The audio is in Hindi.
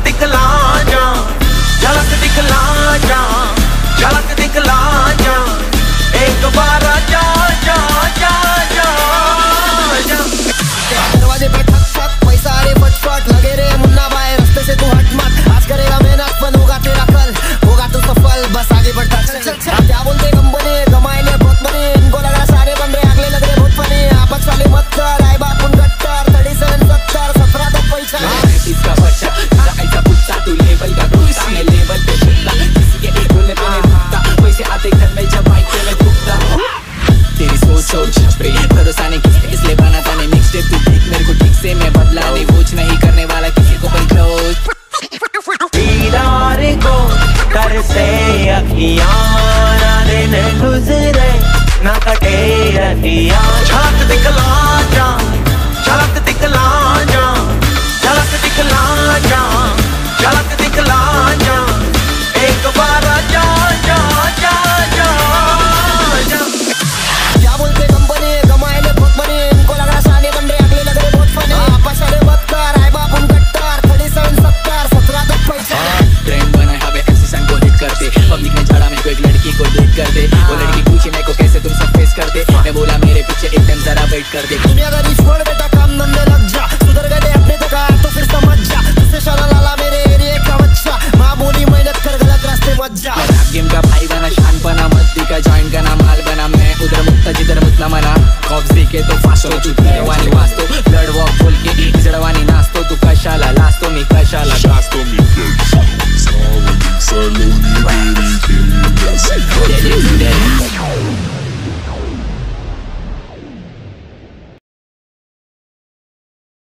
दिखला जा, झलक दिखला जा, झलक दिखला जा, एक बार जा जा जा जा जा। दरवाजे पे ठक ठक, पैसा आ रे फटफट, लगे रे मुन्ना भाई रास्ते से तू हट मत। आज करेगा मेहनत फन होगा तेरा कल, होगा तू सफल, बस आगे बढ़ता चल चल चल। क्या बोलते कंपनी कमाए ले बहुत मनी, इनको लग रहा सारे बन रहे, अगले लग रहे बहुत फनी। आपस वाले मत कर, आई बाप उन गट्टर, 37 70 17 तक पैसा इसका बच्चा ऐसा पूछता, तू लेवल का घुसता, मैं लेवल पे घुसता, किसी के बोलने पे मैं रुकता, पैसे आते घर में जब माइक पे मैं थूकता। तेरी सोच और छपरी, भरोसा नहीं किसके, इसलिए बनाता नहीं मिक्स टेप। तू ठीक मेरे को ठीक से मैं बदला नहीं, वोच नहीं करने वाला किसी को पर क्लोज। दीदार को कर से अखियां, ना दिन गुजरे ना कटे रतिया। झलक दिखला जा, झलक दिखला जा, झलक दिखला जा, झलक दिखला जा, एक बार जा जा जा जा जा। क्या बोलते कंपनी कमाए ले बहुत मनी, इनको लग रहा साले बन रहे, अगले लग रहे बहुत फनी। आपस वाले मत कर, आई बाप उन गट्टर, 37 70 17 तक पैसा। ट्रेंड बना है ऐसे संग को हिट करते, पब्लिक ने झाड़ा मेरे को एक लड़की को डेट कर दे। वो लड़की पूछी मेरे को कैसे तुम सब फेस करते, मैं बोला मेरे पीछे एक टाइम जरा वेट कर दे। दुनियादारी छोड़ बेटा काम धंधे लग जा, सुधर गए अपने तक आ तो फिर समझ जा। तुझसे शाला लाला मेरे एरिया का बच्चा, माँ बोली मेहनत कर गलत रास्ते मत जा। रैप गेम का भाई बना, शान बना, मस्ती का जॉइंट का नाम माल बना। मैं उधर मुक्ता जिधर मुतना मना, कॉप्स के तो फास्ट हो चुकी वानी वास्तो, ब्लड वॉक बोल के जड़वानी नास्तो। तू कशाला लास्तो मी कशाला गास्तो मी